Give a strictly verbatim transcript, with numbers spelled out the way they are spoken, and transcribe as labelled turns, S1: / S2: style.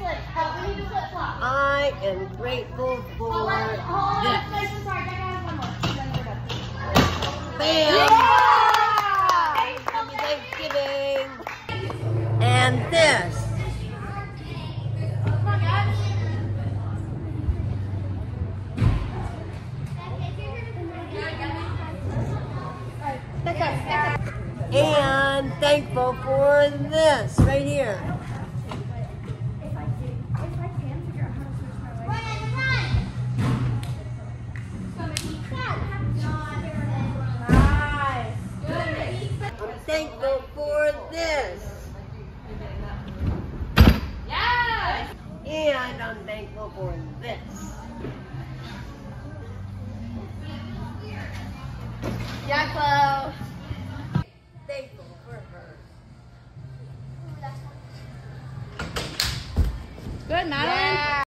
S1: flip. Oh, we need to flip flop.
S2: I am grateful for
S1: Oh, let's, oh,
S2: this.
S1: let's make some sorry. Becca has one more. Then we're done.
S2: Bam!
S1: Yeah!
S2: Happy Thanksgiving! And this.
S1: Come on, guys.
S2: And thankful for this right here. I'm thankful for this.
S1: Yes!
S2: And I'm thankful for this.
S1: Yeah, Chloe.
S2: Thankful for her.
S1: Good, Madeline. Yeah.